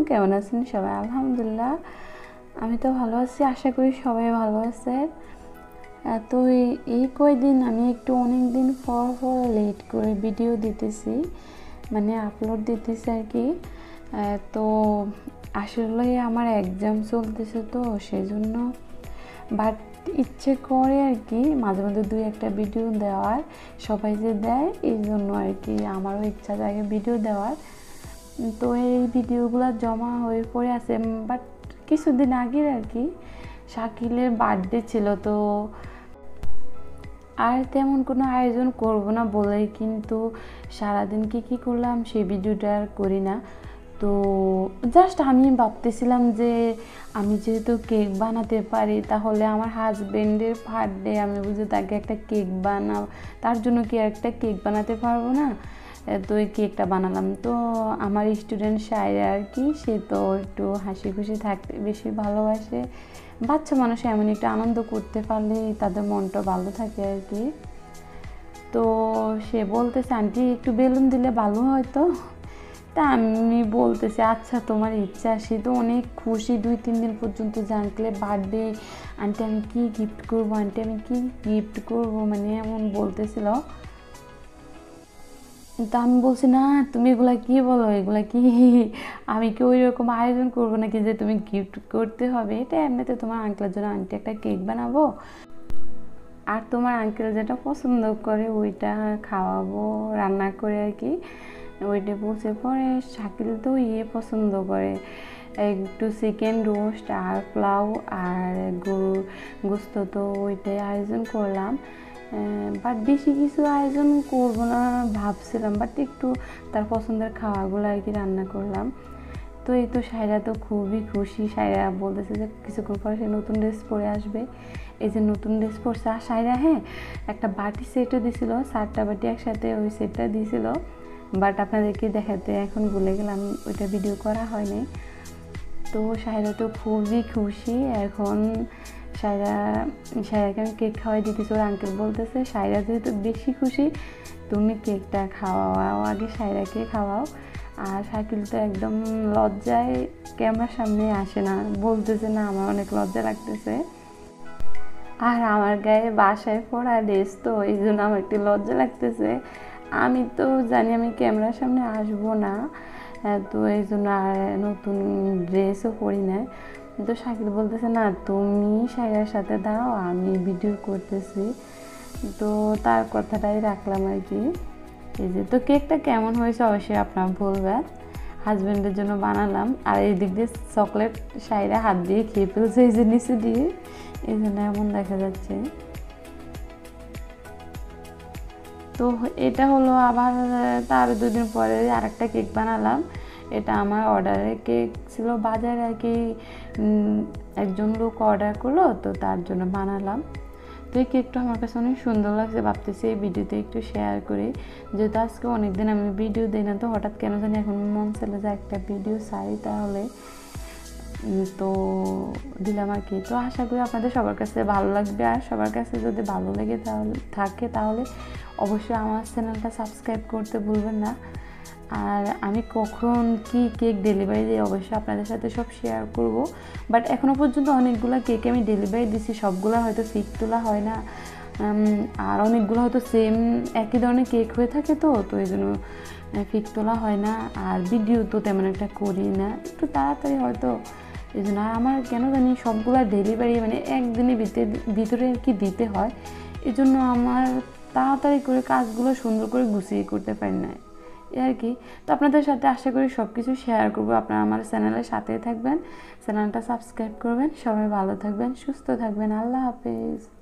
কেমন আছেন সবাই? আলহামদুলিল্লাহ আমি তো ভালো আছি, আশা করি সবাই ভালো আছে। তো এই কয়দিন আমি একটু অনেক দিন পর লেট করে ভিডিও দিতেছি, মানে আপলোড দিতেছি আর কি। তো আসলে আমার এক্সাম চলতেছে, তো সেজন্য বাট ইচ্ছে করে আর কি মাঝে মাঝে দুই একটা ভিডিও দেওয়ার, সবাই যে দেয় এই জন্য আর কি আমারও ইচ্ছা জাগে ভিডিও দেওয়ার। তো এই ভিডিওগুলো জমা হয়ে পড়ে আছে। বাট কিছুদিন আগের আর কি শাকিলের বার্থডে ছিল, তো আর তেমন কোনো আয়োজন করব না বলেই কিন্তু সারাদিন কী করলাম সেই ভিডিওটা আর করি না। তো জাস্ট আমি ভাবতেছিলাম যে আমি যেহেতু কেক বানাতে পারি, তাহলে আমার হাজব্যান্ডের বার্থডে আমি বুঝি তাকে একটা কেক বানাও, তার জন্য কি একটা কেক বানাতে পারবো না? তো এই কেকটা বানালাম। তো আমার স্টুডেন্ট সায়রা আর কি, সে তো একটু হাসি খুশি থাকতে বেশি ভালোবাসে। বাচ্চা মানুষ এমন একটু আনন্দ করতে পারলে তাদের মনটা ভালো থাকে আর কি। তো সে বলতেছে আন্টি একটু বেলুন দিলে ভালো হয় তো। তা আমি বলতেছি আচ্ছা তোমার ইচ্ছা। সে তো অনেক খুশি, 2-3 দিন পর্যন্ত জানলে বার্থডে আন্টি আমি কি গিফট করবো, আন্টি আমি কি গিফট করবো, মানে এমন বলতেছিল। তা আমি বলছি না তুমি এগুলা কি বলো, এগুলা কি, আমি কি ওই রকম আয়োজন করবো নাকি যে তুমি গিফট করতে হবে? এটা এমনিতে তোমার আঙ্কেলের জন্য আন্টি একটা কেক বানাবো, আর তোমার আঙ্কেল যেটা পছন্দ করে ওইটা খাওয়াবো রান্না করে আর কি। ওইটা বলছে। পরে শাকিল তো পছন্দ করে একটু চিকেন রোস্ট আর পোলাও আর গরুর গোস্ত, তো ওইটাই আয়োজন করলাম। বাট বেশি কিছু আয়োজন করবো না ভাবছিলাম, বাট একটু তার পছন্দের খাওয়াগুলো আর কি রান্না করলাম। তো এই তো সায়রা তো খুবই খুশি। সায়রা বলতেছে যে কিছুক্ষণ পরে সে নতুন ড্রেস পরে আসবে। এই যে নতুন ড্রেস পরছে। আর সায়রা একটা বাটি সেটও দিছিল, 4টা বাটি একসাথে ওই সেটটা দিয়েছিল, বাট আপনাদেরকে দেখাতে এখন ভুলে গেলাম, ওইটা ভিডিও করা হয়নি। তো সায়রা তো খুবই খুশি। এখন সায়রাকে আমি কেক খাওয়াই দিতেছি। ওর আঙ্কেল বলতেছে সায়রা যেহেতু বেশি খুশি, তুমি কেকটা খাওয়াও আগে, সায়রাকে খাওয়াও। আর শাকিল তো একদম লজ্জায় ক্যামেরার সামনে আসে না, বলতেছে না আমার অনেক লজ্জা লাগতেছে। আর আমার গায়ে বাসায় পড়া ড্রেস, তো এই জন্য আমার একটু লজ্জা লাগতেছে। আমি তো জানি আমি ক্যামেরার সামনে আসবো না, তো এই জন্য আর নতুন ড্রেসও পরি না। তো শাকিল বলতেছে না তুমি সায়রার সাথে দাঁড়াও, আমি ভিডিও করতেছি। তো তার কথাটাই রাখলাম আর কি। এই যে তো কেকটা কেমন হয়েছে অবশ্যই আপনারা বলবেন। হাজব্যান্ডের জন্য বানালাম। আর এই দিক দিয়ে চকলেট সায়রা হাত দিয়ে খেয়ে ফেলছে, এই যে নিচে দিয়ে, এই জন্য এমন দেখা যাচ্ছে। তো এটা হলো আবার তার 2 দিন পরে আরেকটা কেক বানালাম। এটা আমার অর্ডারের কেক ছিল বাজারে আর কি, একজন লোক অর্ডার করলো, তো তার জন্য বানালাম। তো এই কেকটা আমার কাছে অনেক সুন্দর লাগছে, ভাবতেছি এই ভিডিওতে একটু শেয়ার করি, যেহেতু আজকে অনেকদিন আমি ভিডিও দিই না, তো হঠাৎ কেন জানি এখন মন ছিল যে একটা ভিডিও চাই, তাহলে তো দিলাম আর কি। তো আশা করি আপনাদের সবার কাছে ভালো লাগবে। আর সবার কাছে যদি ভালো লেগে তাহলে অবশ্যই আমার চ্যানেলটা সাবস্ক্রাইব করতে ভুলবেন না। আর আমি কখন কি কেক ডেলিভারি দিই অবশ্যই আপনাদের সাথে সব শেয়ার করব। বাট এখনও পর্যন্ত অনেকগুলো কেক আমি ডেলিভারি দিছি, সবগুলো হয়তো ফিক তোলা হয় না, আর অনেকগুলো হয়তো সেম একই ধরনের কেক হয়ে থাকে, তো এই জন্য ফিক তোলা হয় না। আর ভিডিও তো তেমন একটা করি না, একটু তাড়াতাড়ি হয়তো, এই জন্য। আর আমার কেন জানি সবগুলো ডেলিভারি মানে একদিনের ভিতরে আর কি দিতে হয়, এই জন্য আমার তাড়াতাড়ি করে কাজগুলো সুন্দর করে গুছিয়ে করতে পারি না আর কি। তো আপনাদের সাথে আশা করি সব কিছু শেয়ার করবো। আপনারা আমার চ্যানেলের সাথেই থাকবেন, চ্যানেলটা সাবস্ক্রাইব করবেন। সবাই ভালো থাকবেন, সুস্থ থাকবেন। আল্লাহ হাফেজ।